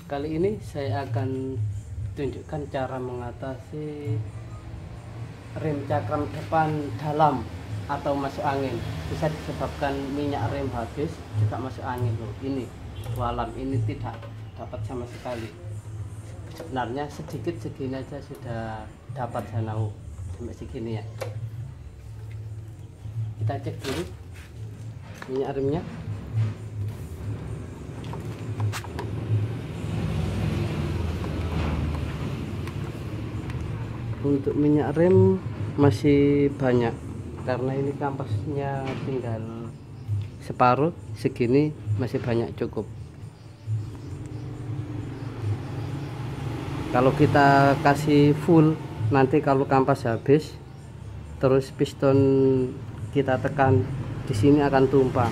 Kali ini saya akan tunjukkan cara mengatasi rem cakram depan dalam atau masuk angin. Bisa disebabkan minyak rem habis juga masuk angin loh. Ini walam ini tidak dapat sama sekali. Sebenarnya sedikit segini aja sudah dapat sanau sampai segini ya. Kita cek dulu minyak remnya. Untuk minyak rem masih banyak karena ini kampasnya tinggal separuh, segini masih banyak, cukup. Kalau kita kasih full, nanti kalau kampas habis terus piston kita tekan di sini akan tumpah.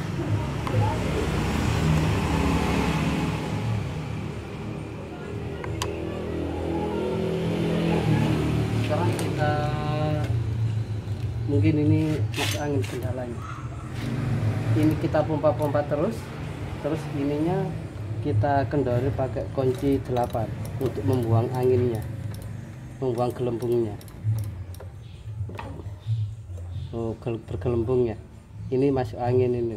Sekarang kita mungkin ini masuk angin kendalanya. Ini kita pompa-pompa terus ininya kita kendali pakai kunci 8 untuk membuang anginnya, membuang gelembungnya. Oh, bergelembung ya. Ini masuk angin ini.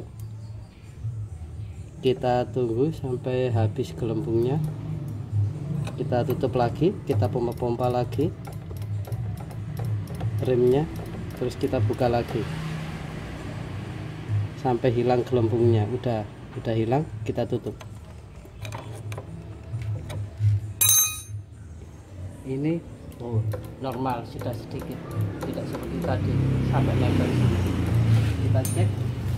Kita tunggu sampai habis gelembungnya. Kita tutup lagi, kita pompa-pompa lagi remnya, terus kita buka lagi sampai hilang gelembungnya. Udah hilang, kita tutup. Ini normal, sudah sedikit, tidak seperti tadi sampai nempel sini. Kita cek,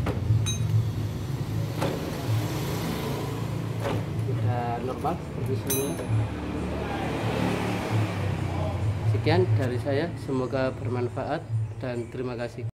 sudah normal seperti sini. Sekian dari saya, semoga bermanfaat dan terima kasih.